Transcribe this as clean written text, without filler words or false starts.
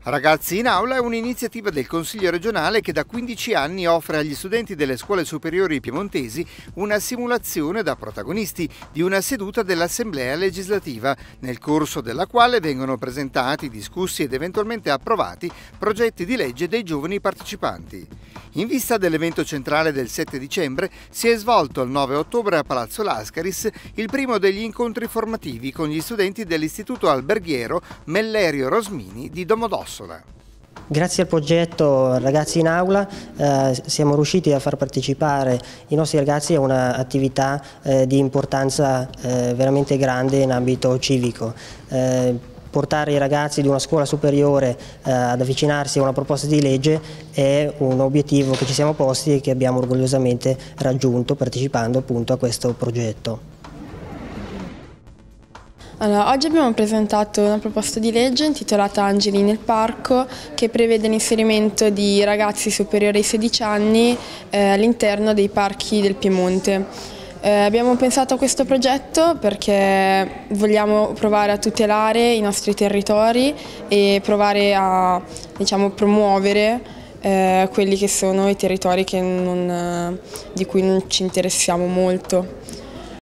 Ragazzi in Aula è un'iniziativa del Consiglio regionale che da 15 anni offre agli studenti delle scuole superiori piemontesi una simulazione da protagonisti di una seduta dell'Assemblea legislativa, nel corso della quale vengono presentati, discussi ed eventualmente approvati progetti di legge dei giovani partecipanti. In vista dell'evento centrale del 7 dicembre si è svolto il 9 ottobre a Palazzo Lascaris il primo degli incontri formativi con gli studenti dell'Istituto Alberghiero Mellerio Rosmini di Domodossola. Grazie al progetto Ragazzi in Aula siamo riusciti a far partecipare i nostri ragazzi a un'attività di importanza veramente grande in ambito civico. Portare i ragazzi di una scuola superiore ad avvicinarsi a una proposta di legge è un obiettivo che ci siamo posti e che abbiamo orgogliosamente raggiunto partecipando appunto a questo progetto. Allora, oggi abbiamo presentato una proposta di legge intitolata Angeli nel parco, che prevede l'inserimento di ragazzi superiori ai 16 anni all'interno dei parchi del Piemonte. Abbiamo pensato a questo progetto perché vogliamo provare a tutelare i nostri territori e provare a, promuovere quelli che sono i territori di cui non ci interessiamo molto.